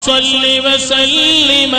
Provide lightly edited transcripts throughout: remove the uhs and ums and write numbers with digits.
صل وسلم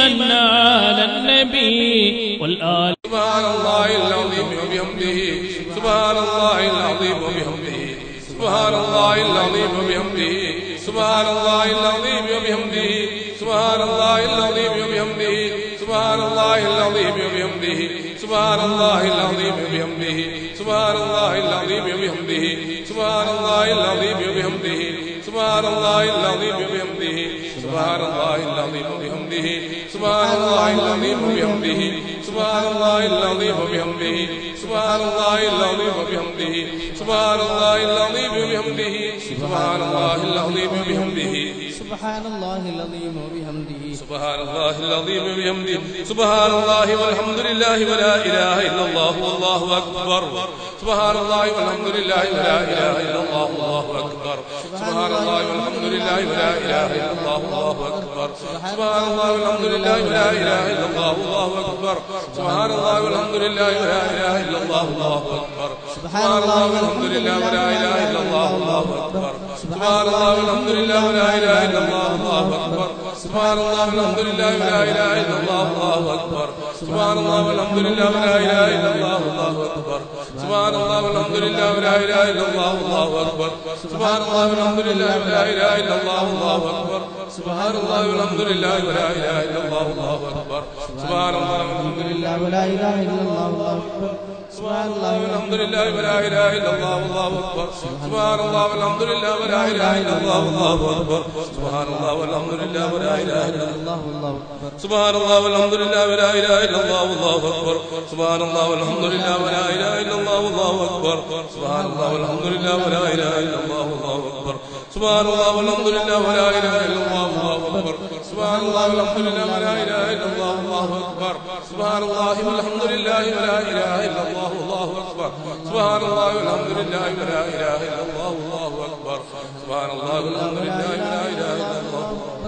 على النبي والآل. سبحان الله العظيم وبحمده سبحان الله العظيم وبحمده سبحان الله العظيم وبحمده سبحان الله العظيم وبحمده سبحان الله العظيم وبحمده سبحان الله العظيم وبحمده سبحان الله العظيم وبحمده سبحان الله العظيم وبحمده سبحان الله العظيم وبحمده سبحان الله العظيم وبحمده سبحان الله العظيم وبحمده سبحان الله العظيم وبحمده سبحان الله العظيم وبحمده سبحان الله العظيم وبحمده سبحان الله العظيم وبحمده سبحان الله العظيم وبحمده سبحان الله العظيم وبحمده سبحان الله العظيم وبحمده سبحان الله والحمد لله ولا إله إلا الله والله أكبر سبحان الله والحمد لله ولا إله إلا الله والله أكبر سبحان الله والحمد لله ولا إله إلا الله والله أكبر سبحان الله والحمد لله ولا إله إلا الله والله أكبر سبحان الله والحمد لله ولا إله إلا الله والله أكبر سبحان الله والحمد لله ولا إله إلا الله والله أكبر سبحان الله والحمد لله ولا إله إلا الله والله أكبر سبحان الله والحمد لله ولا إله إلا الله والله أكبر سبحان الله والحمد لله ولا إله إلا الله والله أكبر سبحان الله والحمد لله ولا إله إلا الله والله أكبر سبحان الله والحمد لله ولا إله إلا الله والله أكبر سبحان الله والحمد لله ولا إله إلا الله والله أكبر سبحان الله والحمد لله ولا إله إلا الله والله أكبر سبحان الله والحمد لله ولا إله إلا الله والله أكبر سبحان الله والحمد لله ولا إله إلا الله والله أكبر سبحان الله والحمد لله ولا إله إلا الله والله أكبر سبحان الله والحمد لله ولا إله إلا الله والله أكبر سبحان الله والحمد لله ولا إله إلا الله والله أكبر سبحان الله والحمد لله ولا إله إلا الله والله أكبر سبحان الله والحمد لله ولا إله إلا الله والله أكبر سبحان الله والحمد لله ولا إله إلا الله والله أكبر سبحان الله والحمد لله ولا إله إلا الله والله أكبر سبحان الله والحمد لله ولا إله إلا الله والله أكبر سبحان الله والحمد لله ولا إله إلا الله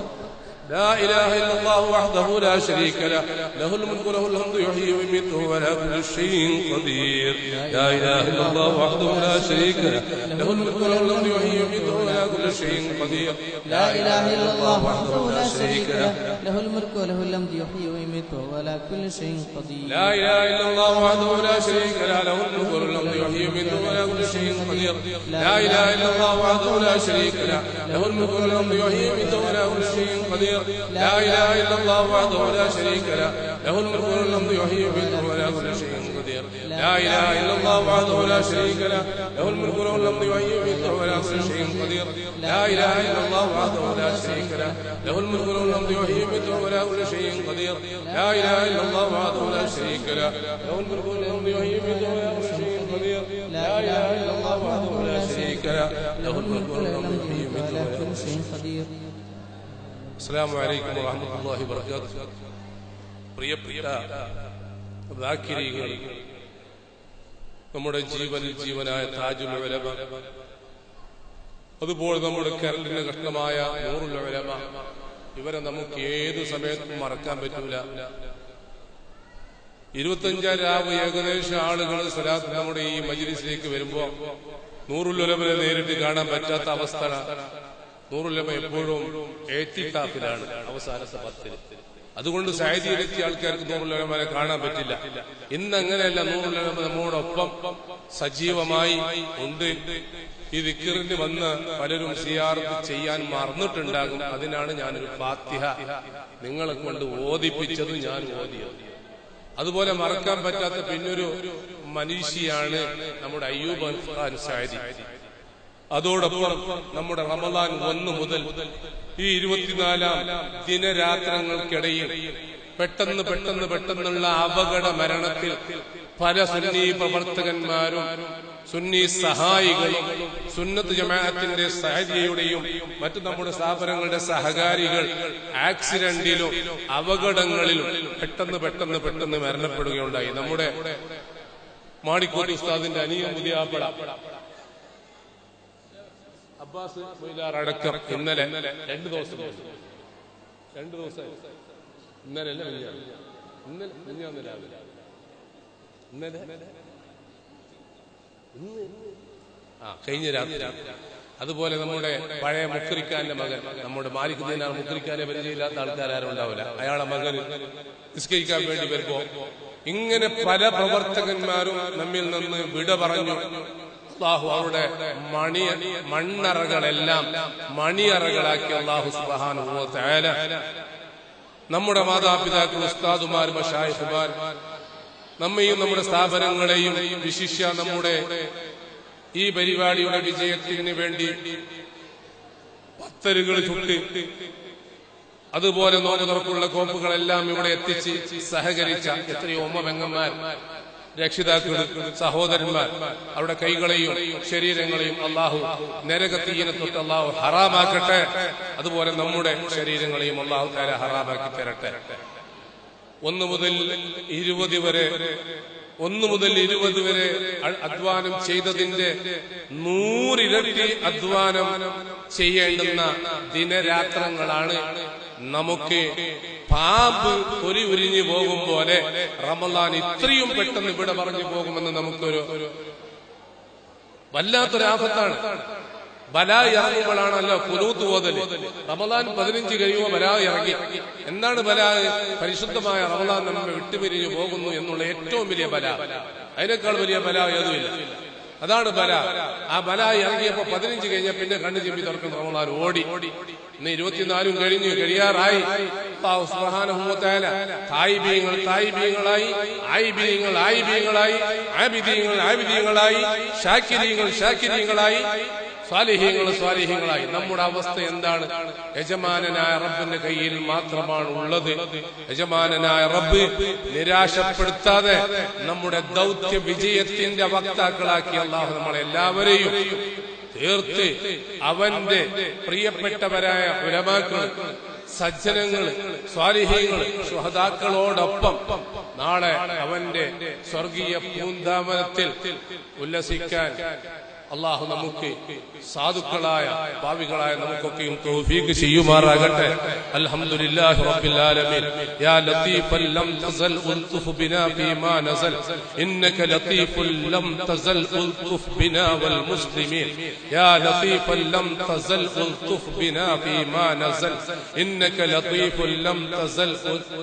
لا إله إلا الله وحده لا شريك له له الملك وله الحمد يحيي ويميت وهو على كل شيء قدير لا إله إلا الله وحده لا شريك له له الملك وله الحمد يحيي ويميت وهو على كل شيء قدير لا إله إلا الله وحده لا شريك له له الملك وله الحمد يحيي ويميت وهو على كل شيء قدير لا إله إلا الله وحده لا شريك له له الملك وله الحمد يحيي ويميت وهو على كل شيء قدير لا إله إلا الله وحده لا شريك له له الملك وله الحمد يحيي ويميت وهو على كل شيء قدير لا إله إلا الله وحده لا شريك له له الملك وله الحمد يحيي ويميت وهو على كل شيء قدير لا إله إلا الله وحده لا شريك له له الملك وله الحمد يحيي ويميت وهو على كل شيء قدير لا إله إلا الله وحده لا شريك له له الملك وله الحمد يحيي ويميت وهو على كل شيء قدير لا إله إلا الله وحده لا شريك له له الملك وله الحمد يحيي ويميت وهو على كل شيء قدير لا إله إلا الله وحده لا شريك له له الملك وله الحمد يحيي ويميت وهو على كل شيء قدير. السلام عليكم ورحمة الله وبركاته. പ്രിയപ്പെട്ട ദാക്കിരികൾ, നമ്മുടെ ജീവനിൽ ജീവനായ താജുൽ ഉലമ, അതുപോലെ നമ്മുടെ കരളിന്റെ കഷ്ണമായ നൂറുൽ ഉലമ, ഇവരെ നമുക്ക് ഏത് സമയത്തും മറക്കാൻ പറ്റൂല. 25 രാവ് ഏകദേശം ആളുകൾ സ്വലാത്ത് നമ്മുടെ ഈ മജ്ലിസിലേക്ക് വരുമ്പോ നൂറുൽ ഉലമയെ നേരിട്ട് കാണാൻ പറ്റാത്ത അവസ്ഥ. നൂറുൽ ഉലമ എപ്പോഴും എത്തിക്കാഫിലാണ്, അവസാനത്തെ 10. അതുകൊണ്ട് സഅദിയിലെത്തിയ ആൾക്കാർക്ക് നൂറുൽ ഉലമയെ കാണാൻ പറ്റില്ല. ഇന്ന് അങ്ങനെയല്ല, നൂറുൽ ഉലമ നമ്മോടൊപ്പം സജീവമായി ഉണ്ട്. ഈ ദിക്റിന് വന്ന് പലരും സിയാറത്ത് ചെയ്യാൻ മറന്നിട്ടുണ്ടാകും. അതിനാണ് ഞാനൊരു ഫാത്തിഹ നിങ്ങളെ കൊണ്ട് ഓദിപ്പിച്ചത്, ഞാൻ ഓതിയത്. അതുപോലെ മറക്കാൻ പറ്റാത്ത പിന്നൊരു മനുഷ്യയാണ് നമ്മുടെ അയ്യൂബ് അൻസാരി. അതോടൊപ്പം നമ്മുടെ റമദാൻ 1 മുതൽ ഈ 24 ദിനരാത്രങ്ങൾക്കിടയിൽ പെട്ടെന്നുള്ള അപകട മരണത്തിൽ പല സുന്നി പ്രവർത്തകന്മാരും സുന്നി സഹായികളും സുന്നത്ത് ജമാഅത്തിന്റെ സഹദിയയുടെയും മറ്റു നമ്മുടെ സ്ഥാപനങ്ങളുടെ സഹകാരികൾ ആക്സിഡന്റിലും അപകടങ്ങളിലും പെട്ടെന്ന് മരണപ്പെടുകയുണ്ടായി. നമ്മുടെ മാണിക്കോട്ട് ഉസ്താദിന്റെ അനിയൻ പുതിയാപ്പള അബ്ബാസ് മൊയ്ലാർ അടക്കം ഇന്നലെ 2 ദിവസം ഇന്നലെ കഴിഞ്ഞ രാത്രി അതുപോലെ നമ്മുടെ പഴയ മുക്രിക്കാന്റെ മകൻ, നമ്മുടെ മാലിക് ദീനാർ മുക്രിക്കാനെ പരിചയമില്ലാത്ത ആൾക്കാരും ഉണ്ടാവില്ല. അയാളെ മകൻ നിസ്കരിക്കാൻ വേണ്ടി വരുമ്പോ ഇങ്ങനെ പല പ്രവർത്തകന്മാരും നമ്മിൽ നിന്ന് വിട പറഞ്ഞു. അള്ളാഹു അവരുടെ മണ്ണറകളെല്ലാം മണിയറകളാക്കി അള്ളാഹു സുബ്ഹാനഹു വ തആല നമ്മുടെ മാതാപിതാക്കൾ, ഉസ്താദുമാർ, മശായിഖുമാർ, നമ്മയും നമ്മുടെ സ്ഥാപനങ്ങളെയും വിശിഷ്യ നമ്മുടെ ഈ പരിപാടിയുടെ വിജയത്തിന് വേണ്ടി പത്തരുകൾ ചുട്ട് അതുപോലെ നോമ്പ് തുറക്കുള്ള കോപ്പുകളെല്ലാം ഇവിടെ എത്തിച്ച് സഹകരിച്ച എത്രയോ ഉമ്മ-പെങ്ങന്മാർ, രക്ഷിതാക്കൾ, സഹോദരന്മാർ, അവരുടെ കൈകളെയും ശരീരങ്ങളെയും അള്ളാഹു നരകത്തീയനെ തൊട്ട് അള്ളാഹു ഹറാമാക്കട്ടെ. അതുപോലെ നമ്മുടെ ശരീരങ്ങളെയും അള്ളാഹു തആല ഹറാമാക്കി തരട്ടെ. 1 മുതൽ 20 വരെ അധ്വാനം ചെയ്തതിന്റെ 100 ഇരട്ടി അധ്വാനം ചെയ്യേണ്ടുന്ന ദിനരാത്രങ്ങളാണ് നമുക്ക്. പാമ്പ് ഉരിഞ്ഞു പോകും പോലെ റമളാൻ ഇത്രയും പെട്ടെന്ന് ഇവിടെ പറഞ്ഞു പോകുമെന്ന് നമുക്കൊരു വല്ലാത്തൊരാഫത്താണ്. ബലാ ഇറങ്ങുമ്പോഴാണല്ലോ ഖുനൂത്ത് ഓതൽ. റമളാൻ 15 കഴിയുമ്പോൾ ബലാ ഇറങ്ങി. എന്താണ് ബലാ? പരിശുദ്ധമായ റമളാൻ നമ്മെ വിട്ടുപിരിഞ്ഞു പോകുന്നു എന്നുള്ള ഏറ്റവും വലിയ ബലാ. അതിനേക്കാൾ വലിയ ബലാ ഏതുമില്ല. അതാണ് ബലാ. ആ ബലാ ഇറങ്ങിയപ്പോ 15 കഴിഞ്ഞാൽ പിന്നെ കണ്ണു ചെമ്പി തുറക്കുന്ന റമളാൻ ഓടി. ഇന്ന് 24 കഴിയാറായി. അല്ലാഹു സുബ്ഹാനഹു വ തആല തായിബീങ്ങളായി, ആയിബീങ്ങളായി, ആബിദീങ്ങളായി, ശാക്കിരീങ്ങളായി, സ്വാലിഹീങ്ങളായി. നമ്മുടെ അവസ്ഥ എന്താണ്? യജമാനനായ റബ്ബിന്റെ കയ്യിൽ മാത്രമാണ് ഉള്ളത്. യജമാനനായ റബ്ബ് നിരാശപ്പെടുത്താതെ നമ്മുടെ ദൗത്യ വിജയത്തിന്റെ വക്താക്കളാക്കി അല്ലാഹു നമ്മളെല്ലാവരെയും തീർത്ത് അവന്റെ പ്രിയപ്പെട്ടവരായ ഉലമാക്കൾ, സജ്ജനങ്ങൾ, സ്വാലിഹീങ്ങൾ, ശുഹദാക്കളോടൊപ്പം നാളെ അവന്റെ സ്വർഗീയ പൂന്താവനത്തിൽ ഉല്ലസിക്കാൻ അള്ളാഹു നമുക്ക് സാധുക്കളായ പാവികളായ നമുക്കൊക്കെയും തൗഫീഖ് ചെയ്യുമാറാകട്ടെ. അൽഹംദുലില്ലാഹി റബ്ബിൽ ആലമീൻ. യാ ലത്തീഫൻ ലം തസൽ ഉൽതുഫ് ബിനാ ഫീമാ നസൽ ഇന്നക ലത്തീഫുൻ ലം തസൽ ഉൽതുഫ് ബിനാ വൽ മുസ്ലിമീൻ. യാ ലത്തീഫൻ ലം തസൽ ഉൽതുഫ് ബിനാ ഫീമാ നസൽ ഇന്നക ലത്തീഫുൻ ലം തസൽ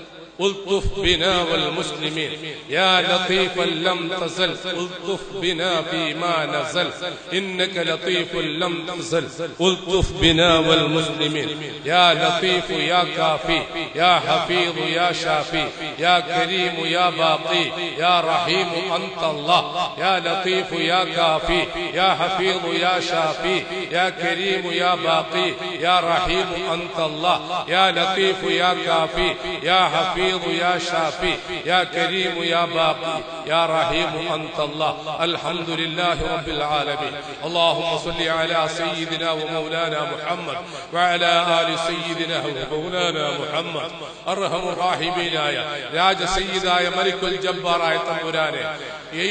ألطف بنا والمسلمين. يا لطيفا لم تزل ألطف بنا فيما نزل إنك لطيف لم تزل ألطف بنا والمسلمين. يا لطيف يا كافي يا حفيظ يا شافي يا كريم يا باقي يا رحيم أنت الله. يا لطيف يا كافي يا حفيظ يا شافي يا كريم يا باقي يا رحيم أنت الله. يا لطيف يا كافي يا حفيظ يا شافي يا كريم يا باقي يا رحيم أنت الله. الحمد لله رب العالمين. اللهم صل على سيدنا ومولانا محمد وعلى آل سيدنا ومولانا محمد. أرحم الراحمين يا രാജ സയ്യിദായ മലിക്കുൽ ജബ്ബാറായ തമ്പുരാനെ, ഈ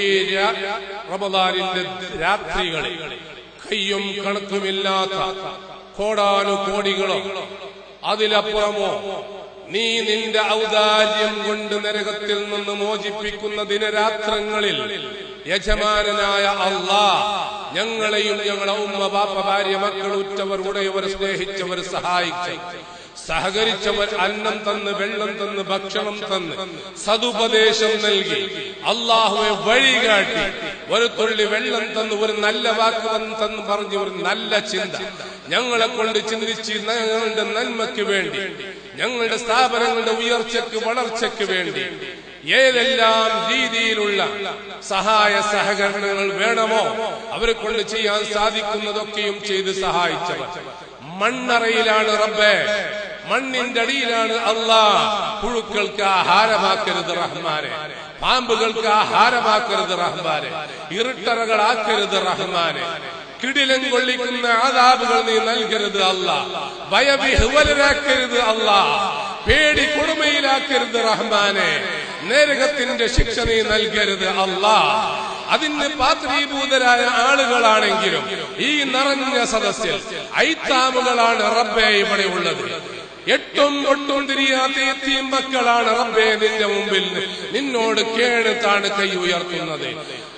റമളാനിന്റെ രാത്രികളിൽ കയ്യും കണക്കുമില്ലാത്ത കോടാനുകോടികളോ അതിലപ്പുറമോ നീ നിന്റെ ഔദാര്യം കൊണ്ട് നരകത്തിൽ നിന്ന് മോചിപ്പിക്കുന്ന ദിനരാത്രങ്ങളിൽ യജമാനനായ അല്ലാഹ് ഞങ്ങളെയും ഞങ്ങളുടെ ഉമ്മ, ബാപ്പ, ഭാര്യ, മക്കൾ, ഉറ്റവർ, ഉടയവർ, സ്നേഹിച്ചവർ, സഹകരിച്ചവർ, അന്നം തന്ന്, വെള്ളം തന്ന്, ഭക്ഷണം തന്ന്, സതുപദേശം നൽകി, അള്ളാഹുവെ വഴികാട്ടി, ഒരു തുള്ളി വെള്ളം തന്ന്, ഒരു നല്ല വാക്ക് തന്ന് പറഞ്ഞ്, ഒരു നല്ല ചിന്ത ഞങ്ങളെ കൊണ്ട് ചിന്തിച്ച് ഞങ്ങളുടെ നന്മയ്ക്ക് വേണ്ടി, ഞങ്ങളുടെ സ്ഥാപനങ്ങളുടെ ഉയർച്ചയ്ക്ക്, വളർച്ചയ്ക്ക് വേണ്ടി ഏതെല്ലാം രീതിയിലുള്ള സഹായ സഹകരണങ്ങൾ വേണമോ അവരെ കൊണ്ട് ചെയ്യാൻ സാധിക്കുന്നതൊക്കെയും ചെയ്ത് സഹായിച്ചവർ. മണ്ണറയിലാണ് റബ്ബേ, മണ്ണിന്റെ അടിയിലാണ് അല്ലാഹ്. പുഴുക്കൾക്ക് ആഹാരമാക്കരുത് റഹ്മാനെ, പാമ്പുകൾക്ക് ആഹാരമാക്കരുത് റഹ്മാനെ, ഇരുട്ടറകളാക്കരുത് റഹ്മാനെ, കിടിലം കൊള്ളിക്കുന്ന ആദാബുകൾ നീ നൽകരുത് അല്ലാഹ്, ഭയവിഹ്വലരാക്കരുത് അല്ലാഹ്, പേടി കൊടുമയിലാക്കരുത് റഹ്മാനെ, നരകത്തിന്റെ ശിക്ഷ നീ നൽകരുത് അല്ലാഹ്. അതിന് പാത്രീഭൂതരായ ആളുകളാണെങ്കിലും ഈ നിറഞ്ഞ സദസ്സിൽ ഐത്താമുകളാണ് റബ്ബേ ഇവിടെ ഉള്ളത്. എട്ടും ഒട്ടും തിരിയാത്ത യതീം മക്കളാണ് റബ്ബേ നിന്റെ മുമ്പിൽ നിന്നോട് കേണുത്താണ് കൈ ഉയർത്തുന്നത്.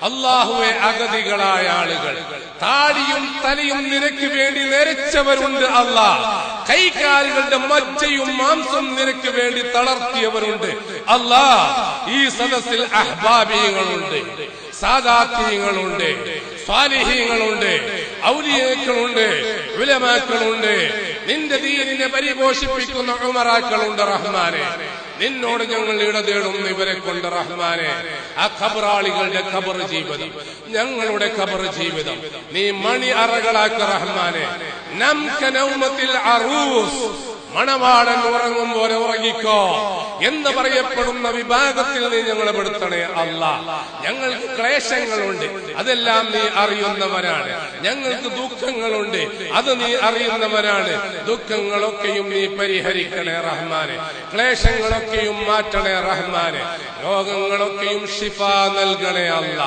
അല്ലാഹുവേ അഗതികളായ ആളുകൾ, താടിയും തലയും നിനക്ക് വേണ്ടി നരച്ചവരുണ്ട് അല്ലാ. കൈകാലുകളുടെ മജ്ജയും മാംസം നിനക്ക് വേണ്ടി തളർത്തിയവരുണ്ട് അല്ലാ. ഈ സദസ്സിൽ അഹ്ബാബീങ്ങളുണ്ട്, സാദാത്യങ്ങളുണ്ട്, സ്വാലിഹീങ്ങളുണ്ട്, ഔലിയാക്കളുണ്ട്, ഉലമാക്കളുണ്ട്, നിന്റെ ദീനിനെ പരിപോഷിപ്പിക്കുന്ന ഉമറാക്കളുണ്ട് റഹ്മാനെ. നിന്നോട് ഞങ്ങൾ ഇടതേടുന്നു ഇവരെ കൊണ്ട് റഹ്മാനെ. ആ ഖബറാളികളുടെ ഖബർ ജീവിതം, ഞങ്ങളുടെ ഖബർ ജീവിതം നീ മണി അറകളാക്ക റഹ്മാനെ. നംക നൗമത്തിൽ അറൂസ്, മണവാളൻ ഉറങ്ങും പോലെ ഉറങ്ങിക്കോ എന്ന് പറയപ്പെടുന്ന വിഭാഗത്തിൽ നീ ഞങ്ങളെ പെടുത്തണേ അല്ലാ. ഞങ്ങൾക്ക് ക്ലേശങ്ങളുണ്ട്, അതെല്ലാം നീ അറിയുന്നവരാണ്. ഞങ്ങൾക്ക് ദുഃഖങ്ങളുണ്ട്, അത് നീ അറിയുന്നവരാണ്. ദുഃഖങ്ങളൊക്കെയും നീ പരിഹരിക്കണേ റഹ്മാനെ. ക്ലേശങ്ങളൊക്കെയും മാറ്റണേ റഹ്മാനെ. രോഗങ്ങളൊക്കെയും ശിഫ നൽകണേ അല്ലാ.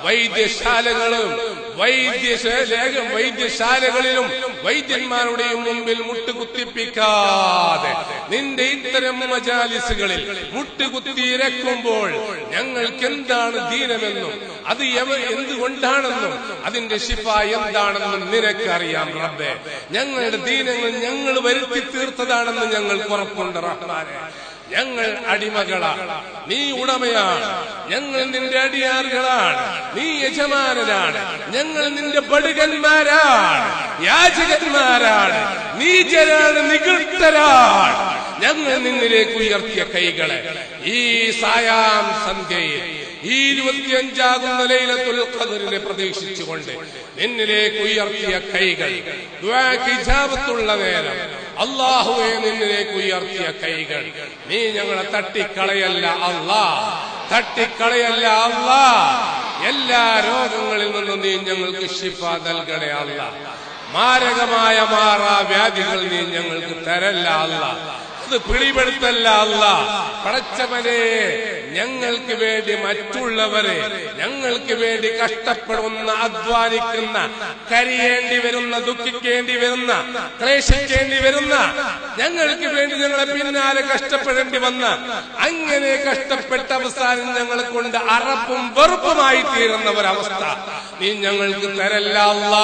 വൈദ്യശാലകളിലും വൈദ്യന്മാരുടെയും മുമ്പിൽ മുട്ടുകുത്തിപ്പിക്കാതെ നിന്റെ ഇത്തരം മജാലിസുകളിൽ മുട്ടുകുത്തിയിരക്കുമ്പോൾ ഞങ്ങൾക്ക് എന്താണ് ദീനമെന്നും അത് എന്തുകൊണ്ടാണെന്നും അതിന്റെ ശിഫ എന്താണെന്നും നിനക്കറിയാം റബ്ബേ. ഞങ്ങളുടെ ദീനങ്ങൾ ഞങ്ങൾ വരുത്തി തീർത്തതാണെന്ന് ഞങ്ങൾക്ക് ഉറപ്പുണ്ട് റഹ്മാനെ. ഞങ്ങൾ അടിമകളാണ്, നീ ഉടമയാണ്. ഞങ്ങൾ നിന്റെ അടിയാറുകളാണ്, നീ യജമാനനാണ്. ഞങ്ങൾ നിന്റെ പടുകന്മാരാണ്, യാചകന്മാരാണ്, നീചരാണ്, നികൃഷ്ടരാണ്. ഞങ്ങൾ നിന്നിലേക്ക് ഉയർത്തിയ കൈകളെ ഈ സായാം സന്ധ്യയിൽ ഈ 25 ലൈലത്തുൽ ഖദ്റിനെ പ്രതീക്ഷിച്ചുകൊണ്ട് നിന്നിലേക്ക് ഉയർത്തിയ കൈകൾ, ദുആക്ക് ഇജാബത്തുള്ള നേരം അല്ലാഹുവേ നിന്നിലേക്ക് ഉയർത്തിയ കൈകൾ നീ ഞങ്ങളെ തട്ടിക്കളയല്ല അല്ലാ, തട്ടിക്കളയല്ല അല്ലാ. എല്ലാ രോഗങ്ങളിൽ നിന്നും നീ ഞങ്ങൾക്ക് ശിഫ നൽകണേ അല്ലാ. മാരകമായ മാറാ വ്യാധികൾ നീ ഞങ്ങൾക്ക് തരല്ല അല്ലാ. അത് പിടിപെടുത്തല്ല അല്ലാ. പടച്ചവനെ, ഞങ്ങൾക്ക് വേണ്ടി മറ്റുള്ളവരെ, ഞങ്ങൾക്ക് വേണ്ടി കഷ്ടപ്പെടുന്ന, അധ്വാനിക്കുന്ന, കരിയേണ്ടി വരുന്ന, ദുഃഖിക്കേണ്ടി വരുന്ന, ക്ലേശിക്കേണ്ടി വരുന്ന, ഞങ്ങൾക്ക് വേണ്ടി ഞങ്ങളെ പിന്നാലെ കഷ്ടപ്പെടേണ്ടി വന്ന, അങ്ങനെ കഷ്ടപ്പെട്ട അവസാനം ഞങ്ങളെ കൊണ്ട് അറപ്പും വെറുപ്പുമായി തീരുന്ന ഒരവസ്ഥ നീ ഞങ്ങൾക്ക് തരല്ല അല്ലാ.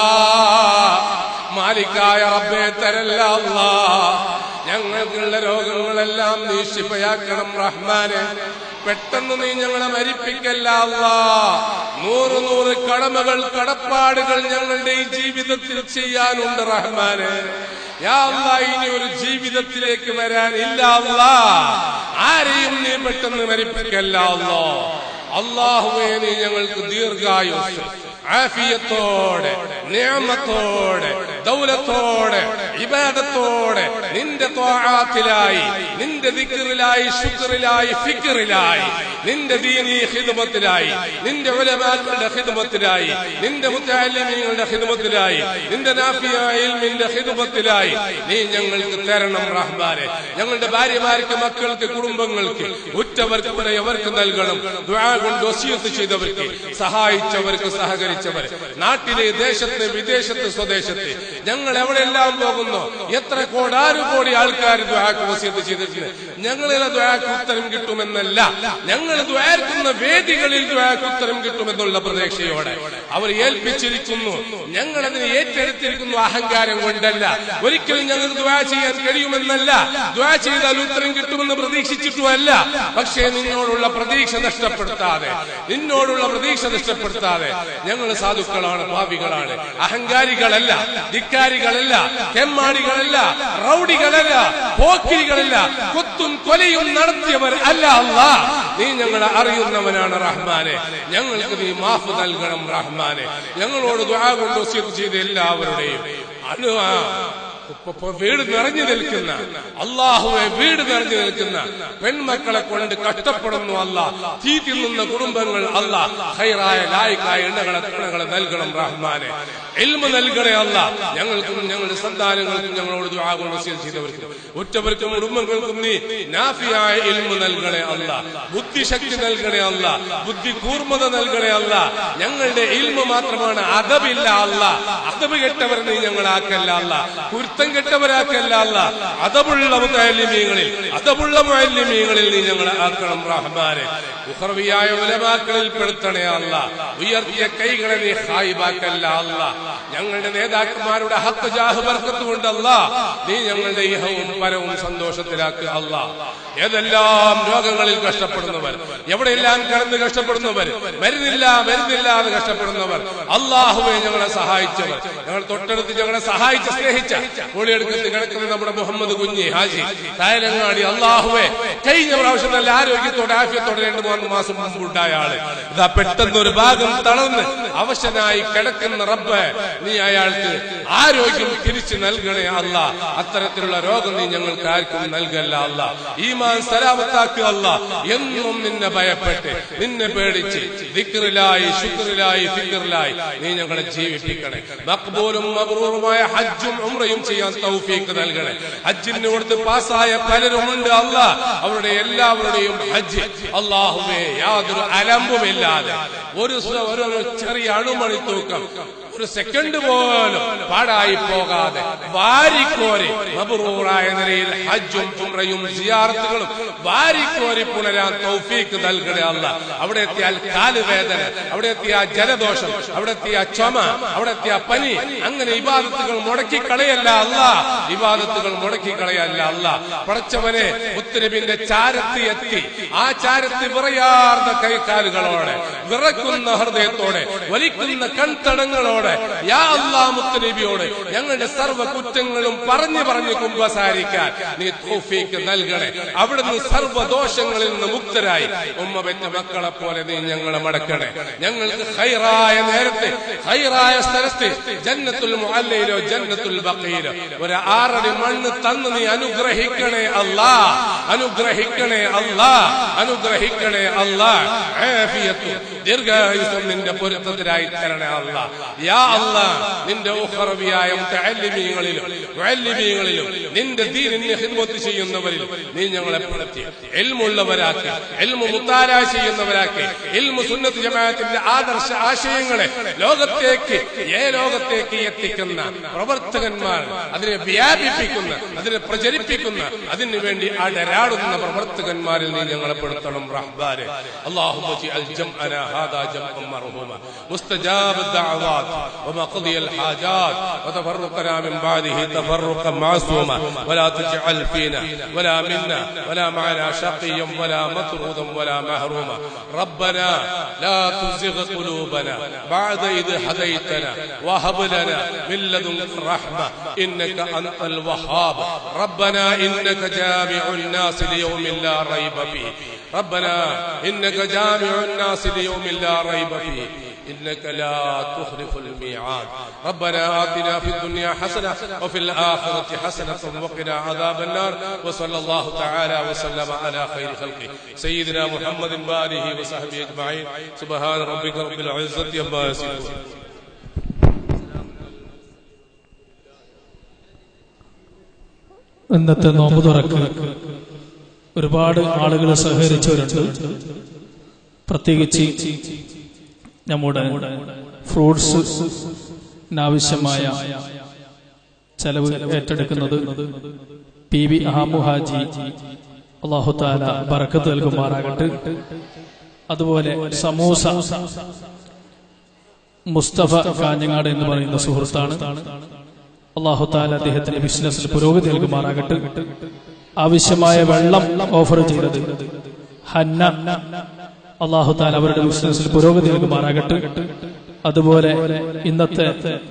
മാലിക്കായ റബ്ബേ തരല്ല അല്ലാ. ഞങ്ങൾക്കുള്ള രോഗങ്ങളെല്ലാം നീ ശിഫയാക്കണം റഹ്മാനെ. പെട്ടെന്ന് നീ ഞങ്ങളെ മരിപ്പിക്കല്ല അല്ലാ. 100 കടമകൾ, കടപ്പാടുകൾ ഞങ്ങളുടെ ഈ ജീവിതത്തിൽ ചെയ്യാനുണ്ട് റഹ്മാനെ. യാ അല്ലാ, ഇനി ഒരു ജീവിതത്തിലേക്ക് വരാനില്ല അല്ലാ. ആരെയും നീ പെട്ടെന്ന് മരിപ്പിക്കല്ല അല്ലാ. അല്ലാഹുവേ, നീ ഞങ്ങൾക്ക് ദീർഘായുസ്സ്, ആഫിയത്തോടെ, നിഅമത്തോടെ, ദൗലത്തോടെ, ഇബാദത്തോടെ നിന്റെ ത്വാഅത്തിലായി, നിന്റെ ദിക്റിലായി, ശുക്റിലായി, ഫിക്റിലായി, നിന്റെ ദീനീ ഖിദ്മത്തിലായി, നിന്റെ ഉലമാക്കളുടെ ഖിദ്മത്തിലായി, നിന്റെ മുതഅല്ലിമീങ്ങളുടെ ഖിദ്മത്തിലായി, നിന്റെ നാഫിയായ ഇൽമിന്റെ ഖിദ്മത്തിലായി നീ ഞങ്ങൾക്ക് തരണം റഹ്മാനെ. ഞങ്ങളുടെ ഭാര്യമാർക്ക്, മക്കൾക്ക്, കുടുംബങ്ങൾക്ക്, ഉറ്റവർക്ക്, ഉടയവർക്ക് നൽകണം. ദുആ കൊണ്ട് വസിയത്ത് ചെയ്തവർക്ക്, സഹായിച്ചവർക്ക്, സഹകരിച്ചവർ, നാട്ടിലെ, ദേശത്ത്, വിദേശത്ത്, സ്വദേശത്ത്, ഞങ്ങൾ എവിടെയെല്ലാം പോകുന്നു, എത്ര കോടാനുകോടി ആൾക്കാർ ദുആക്ക് വസിയത്ത് ചെയ്തിട്ടുണ്ട്. ഞങ്ങളിലെ ദുആക്ക് ഉത്തരം കിട്ടുമെന്നല്ല, ഞങ്ങൾ ദുആക്കുന്ന വേദികളിൽ ദുആക്ക് ഉത്തരം കിട്ടുമെന്നുള്ള പ്രതീക്ഷയോടെ അവർ ഏൽപ്പിച്ചിരിക്കുന്നു. ഞങ്ങളതിനെ ഏറ്റെടുത്തിരിക്കുന്നു. അഹങ്കാരം കൊണ്ടല്ല, ഒരിക്കലും ഞങ്ങൾക്ക് ദുആ ചെയ്യാൻ കഴിയുമെന്നല്ല, ദുആ ചെയ്താൽ ഉത്തരം കിട്ടുമെന്ന് പ്രതീക്ഷിച്ചിട്ടുമല്ല. പക്ഷേ നിന്നോടുള്ള പ്രതീക്ഷ നഷ്ടപ്പെടുത്താതെ, ഞങ്ങൾ സാധുക്കളാണ്, പാപികളാണ്, അഹങ്കാരികളല്ല, ധിക്കാരികളല്ല, തെമ്മാടികളല്ല, റൗഡികളല്ല, പോക്കിരികളല്ല, കൊത്തും കൊലയും നടത്തിയവർ അല്ല അല്ലാ. നീ ഞങ്ങളെ അറിയുന്നവനാണ് റഹ്മാനെ. ഞങ്ങൾക്ക് നീ മാഫ് നൽകണം റഹ്മാനെ. ഞങ്ങളോട് ദുആ കൊണ്ട് വസിയത്ത് ചെയ്ത എല്ലാവരുടെയും വീട് നിറഞ്ഞു നിൽക്കുന്ന, അല്ലാഹുവെ, വീട് നിറഞ്ഞു നിൽക്കുന്ന പെൺമക്കളെ കൊണ്ട് കഷ്ടപ്പെടുന്നു അല്ലാ. തീ തിന്നുന്ന കുടുംബങ്ങൾ അല്ലാ, ഖൈറായ ലായിക്കായ എണ്ണകളെ നൽകണം റഹ്മാനെ. ഇൽമു നൽകണേ അല്ലാ. ഞങ്ങൾക്കും ഞങ്ങളുടെ സന്താനങ്ങൾക്കും ഞങ്ങളോട് ദുആ കൊണ്ട് വസിയത്ത് ചെയ്തവർക്കും ഉറ്റവർക്കും കുടുംബങ്ങൾക്കും നീ നാഫിയായ ഇൽമു നൽകണേ അല്ലാ. ബുദ്ധിശക്തി നൽകണേ അല്ലാ. ബുദ്ധി കൂർമ്മത നൽകണേ അല്ലാ. ഞങ്ങളുടെ ഇൽമു മാത്രമാണ്, അദബില്ല അല്ലാ. അദബ് കെട്ടവർ നീ ഞങ്ങളാക്കല്ല അല്ലാ. കുരുത്തം കെട്ടവരാക്കല്ല അല്ല, അതമുള്ള മുതഅല്ലിമീങ്ങളിൽ അതമുള്ള മുഅല്ലിമീങ്ങളിൽ നീ ഞങ്ങളെ ആക്കണം റഹ്മാനെ. ഉഖർവിയായ ഉലമാക്കളിൽ പെടുത്തണേ അല്ല. ഉയർത്തിയ കൈകളെ നീ ഖായിബാക്കല്ല അല്ല. ഞങ്ങളുടെ നേതാക്കന്മാരുടെ ഹഖ് ജാഹ് ബർക്കത്ത് കൊണ്ടല്ല നീ ഞങ്ങളുടെ ഇഹവും പരവും സന്തോഷത്തിലാക്കുക അല്ല. ഏതെല്ലാം രോഗങ്ങളിൽ കഷ്ടപ്പെടുന്നവർ, എവിടെയെല്ലാം കിടന്ന് കഷ്ടപ്പെടുന്നവർ, മരുന്നില്ല എന്ന് കഷ്ടപ്പെടുന്നവർ, അള്ളാഹുവെ ഞങ്ങളെ സഹായിച്ചവർ, ഞങ്ങൾ തൊട്ടടുത്ത് ഞങ്ങളെ സഹായിച്ച് സ്നേഹിച്ച കോളിയെടുക്കത്ത് കിടക്കുന്ന നമ്മുടെ മുഹമ്മദ് കുഞ്ഞി ഹാജി തായലങ്ങാടി, അള്ളാഹുവെ കഴിഞ്ഞ പ്രാവശ്യം നല്ല ആരോഗ്യത്തോടെ ആഫിയത്തോടെ 2-3 മാസം മുമ്പുണ്ടായ ആള് ഇതാ പെട്ടെന്ന് ഒരു ഭാഗം തളർന്ന് അവശനായി കിടക്കുന്ന റബ്ബ് നീ അയാൾക്ക് ആരോഗ്യം തിരിച്ചു നൽകണേ അല്ല. അത്തരത്തിലുള്ള രോഗം നീ ഞങ്ങൾക്ക് ആർക്കും നൽകല്ല അല്ല. ഈമാൻ സലാമത്താക്കുക അല്ല. എന്നും നിന്നെ ഭയപ്പെട്ട് നിന്നെ പേടിച്ച് ദിക്റിലായി ശുക്റിലായി ഫിക്റിലായി നീ ഞങ്ങളെ ജീവിപ്പിക്കണേ. മഖ്ബൂലും മബ്റൂറുമായ ഹജ്ജും ഉംറയും ചെയ്യാൻ തൗഫീഖ് നൽകണേ. ഹജ്ജിന് കൊടുത്ത് പാസ്സായ പലരുമുണ്ട് അല്ല, അവരുടെ എല്ലാവരുടെയും ഹജ്ജ് അല്ലാഹുവേ യാതൊരു അലമ്പുമില്ലാതെ ഒരു ചെറിയ അണുമണി തൂക്കം ഒരു സെക്കൻഡ് പോലും പാടായി പോകാതെ വാരിക്കോരി മബ്റൂറായ നിലയിൽ ഹജ്ജും ഉംറയും സിയാറത്തുകളും വാരിക്കോരി പുണരാൻ തൗഫീഖ് നൽകണേ അല്ല. അവിടെ എത്തിയാൽ കാലുവേദന, അവിടെ എത്തിയ ജലദോഷം, അവിടെ എത്തിയ ചുമ, അവിടെ എത്തിയ പനി, അങ്ങനെ ഇബാദത്തുകൾ മുടക്കിക്കളയല്ല അല്ല. ഇബാദത്തുകൾ മുടക്കിക്കളയല്ല അല്ല. പടച്ചവനെ മുത്തുനബിന്റെ ചാരത്ത് എത്തി ആ ചാരത്ത് വിറയാർന്ന കൈക്കാലുകളോടെ വിറക്കുന്ന ഹൃദയത്തോടെ വലിക്കുന്ന കൺതടങ്ങളോടെ യാ അല്ലാഹ് മുത്തുനബിയോട് ഞങ്ങളുടെ സർവ്വ കുറ്റങ്ങളും പറഞ്ഞു കുമ്പസാരിക്കാൻ നീ തൗഫീഖ് നൽകണേ. അവിടുന്ന് സർവ്വ ദോഷങ്ങളിൽ നിന്ന് മുക്തരായി ഉമ്മ പെറ്റ മക്കളെ പോലെ നീ ഞങ്ങളെ മടക്കണേ. ഞങ്ങൾക്ക് ഖൈറായ നേരത്തെ ഖൈറായ സ്ഥലത്ത് ജന്നത്തുൽ മുഅല്ലയിലോ ജന്നത്തുൽ ബഖീലോ ഒരു 6 അടി മണ്ണ് തന്ന് നീ അനുഗ്രഹിക്കണേ അല്ലാ. അനുഗ്രഹിക്കണേ അല്ലാ. അനുഗ്രഹിക്കണേ അല്ലാ. ആഫിയത്ത് ദീർഘായുസ്സും നിന്റെ പൊരുത്തത്തിലായി തരണേ അല്ലാ. യാ അല്ലാ നിന്റെ ഉഖറവിയായ മുതഅല്ലിമീങ്ങളിലും മുഅല്ലിമീങ്ങളിലും നിന്റെ ദീനിനെ ഖിദ്മത്ത് ചെയ്യുന്നവരിലും നീ ഞങ്ങളെ പെടുത്തി ഇൽമുള്ളവരാക്കി, ഇൽമു മുതാല ചെയ്യുന്നവരാക്കി, ഇൽമു സുന്നത്ത് ജമാഅത്തിന്റെ ആദർശ ആശയങ്ങളെ ലോകത്തേക്ക് എത്തിക്കുന്ന പ്രവർത്തകന്മാർ, അതിനെ വ്യാപിപ്പിക്കുന്ന, അതിനെ പ്രചരിപ്പിക്കുന്ന, അതിനു വേണ്ടി അടരാടുന്ന പ്രവർത്തകന്മാരിൽ നീ ഞങ്ങളെ പെടുത്തണം റഹ്മാനെ. അല്ലാഹുമ്മ ജിഅൽ ജംഅനാ ഹാദാ ജംഅൻ മർഹൂമാ മുസ്തജാബ الدعوات ومقضي الحاجات وتفرقنا من بعده تفرقا معصوما ولا تجعل فينا ولا منا ولا معنا شقيا ولا مطرودا ولا محروما. ربنا لا تزغ قلوبنا بعد إذ هديتنا وهب لنا من لدنك رحمة إنك أنت الوهاب. ربنا إنك جامع الناس ليوم لا ريب فيه. ربنا إنك جامع الناس ليوم لا ريب فيه إنك لا تخلف الميعاد. ربنا آتنا في الدنيا حسنة وفي الآخرة حسنة وقنا عذاب النار. وصلى الله تعالى وسلم على خير خلقه سيدنا محمد وآله وصحبه أجمعين. سبحان ربك رب العزة عما يصفون. ഇന്നത്തെ നോമ്പ് തുറക്ക് ഒരുപാട് ആളുകൾ സഹകരിച്ചവരുണ്ട്. പ്രത്യേകിച്ച് നമ്മുടെ ഫ്രൂട്ട്സിനാവശ്യമായ ചെലവ് ഏറ്റെടുക്കുന്നത് PV അഹാമു ഹാജി, അല്ലാഹു തആല ബറക്കത്ത് നൽകുമാറാകട്ടെ. അതുപോലെ സമൂസ മുസ്തഫ കാഞ്ഞങ്ങാട് എന്ന് പറയുന്ന സുഹൃത്താണ്. അല്ലാഹു തആല അദ്ദേഹത്തിന്റെ ബിസിനസ്സിൽ പുരോഗതി നൽകുമാറാകട്ടെ. ആവശ്യമായ വെള്ളം ഓഫർ ചെയ്തത് ഹന്ന, അല്ലാഹു തആല അവരുടെ ബിസിനസ്സിൽ പുരോഗതി നൽകുമാറാകട്ടെ. അതുപോലെ ഇന്നത്തെ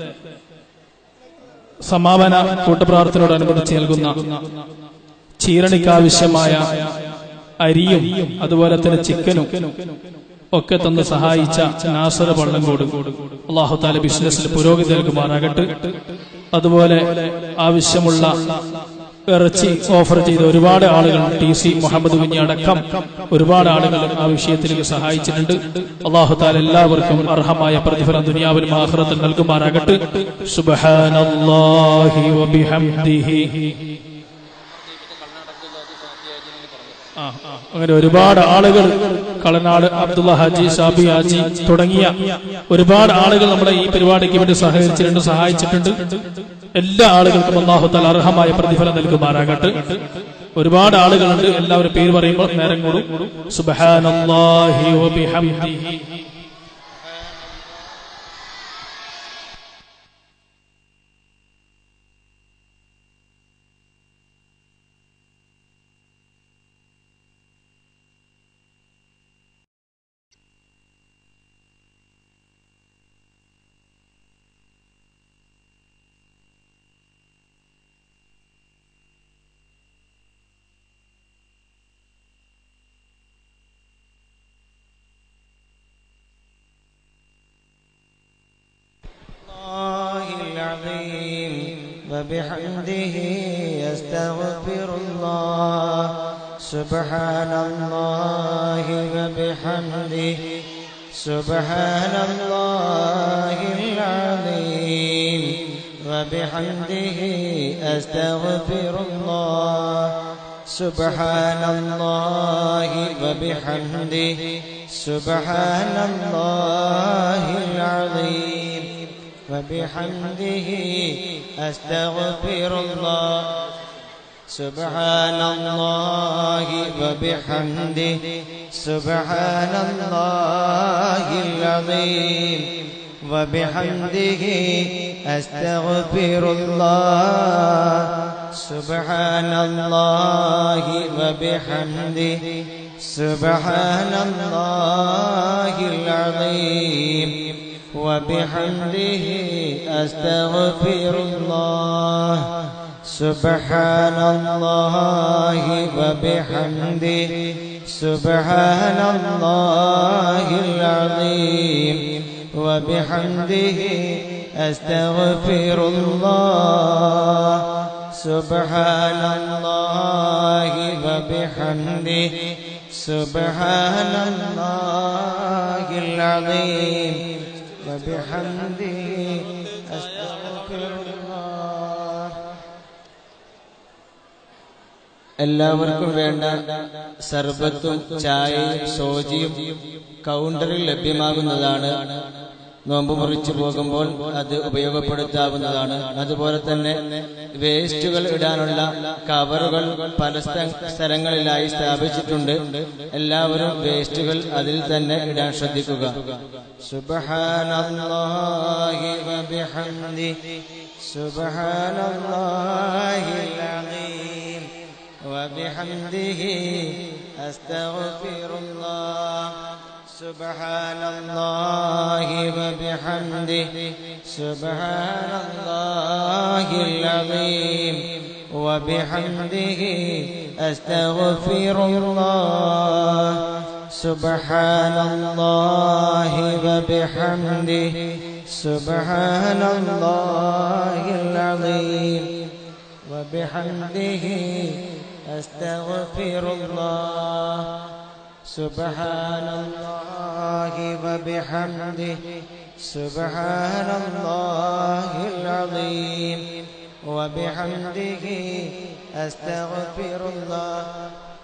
സമാപന കൂട്ടപ്രാർത്ഥനയോടനുബന്ധിച്ച് നൽകുന്ന ചീരണിക്കാവശ്യമായ അരിയും അതുപോലെ തന്നെ ചിക്കനും ഒക്കെ തന്ന് സഹായിച്ച നാസർ പള്ളങ്കോട്, അല്ലാഹു തആല ബിസിനസ്സിൽ പുരോഗതി നൽകുമാറാകട്ടെ. അതുപോലെ ആവശ്യമുള്ള ഇറച്ചി ഓഫർ ചെയ്ത ഒരുപാട് ആളുകൾ, TC മുഹമ്മദ് കുഞ്ഞി അടക്കം ഒരുപാട് ആളുകൾ ആ വിഷയത്തിലേക്ക് സഹായിച്ചിട്ടുണ്ട്. അല്ലാഹു തആല എല്ലാവർക്കും അർഹമായ പ്രതിഫലം ദുനിയാവിലും ആഖിറത്തിലും നൽകുമാറാകട്ടെ. സുബ്ഹാനല്ലാഹി വബിഹംദിഹി. അങ്ങനെ ഒരുപാട് ആളുകൾ, കളനാട് അബ്ദുള്ള ഹാജി, ഷാബി ഹാജി തുടങ്ങിയ ഒരുപാട് ആളുകൾ നമ്മുടെ ഈ പരിപാടിക്ക് വേണ്ടി സഹായിച്ചിട്ടുണ്ട്. എല്ലാ ആളുകൾക്കും അല്ലാഹു തആല അർഹമായ പ്രതിഫലം നൽകുമാറാകട്ടെ. ഒരുപാട് ആളുകളുണ്ട്. എല്ലാവരും പേര് പറയുമ്പോൾ നേരം കൂടും. സുബ്ഹാനല്ലാഹി വബിഹംദിഹി. وبحمده أستغفر الله سبحان الله وبحمده سبحان الله العظيم وبحمده أستغفر الله سبحان الله وبحمده سبحان الله العظيم وبحمده أستغفر الله سبحان الله وبحمده سبحان الله العظيم وبحمده أستغفر الله سبحان الله وبحمده سبحان الله العظيم وبحمده أستغفر الله سبحان الله وبحمده سبحان الله العظيم وبحمده أستغفر الله سبحان الله وبحمده سبحان الله العظيم وبحمده أستغفر الله. എല്ലാവർക്കും വേണ്ട സർബത്തും ചായയും സോജിയും കൗണ്ടറിൽ ലഭ്യമാകുന്നതാണ്. നോമ്പ് മുറിച്ചു പോകുമ്പോൾ അത് ഉപയോഗപ്പെടുത്താവുന്നതാണ്. അതുപോലെ തന്നെ വേസ്റ്റുകൾ ഇടാനുള്ള കവറുകൾ പല സ്ഥലങ്ങളിലായി സ്ഥാപിച്ചിട്ടുണ്ട്. എല്ലാവരും വേസ്റ്റുകൾ അതിൽ തന്നെ ഇടാൻ ശ്രദ്ധിക്കുക. സുബ്ഹാനല്ലാഹി വബിഹംദിഹി സുബ്ഹാനല്ലാഹിൽ അലീം വബിഹംദിഹി അസ്തഗ്ഫിറുല്ലാഹ് سبحان الله وبحمده سبحان الله العظيم وبحمده أستغفر الله سبحان الله وبحمده سبحان الله العظيم وبحمده أستغفر الله سبحان الله وبحمده سبحان الله العظيم وبحمده أستغفر الله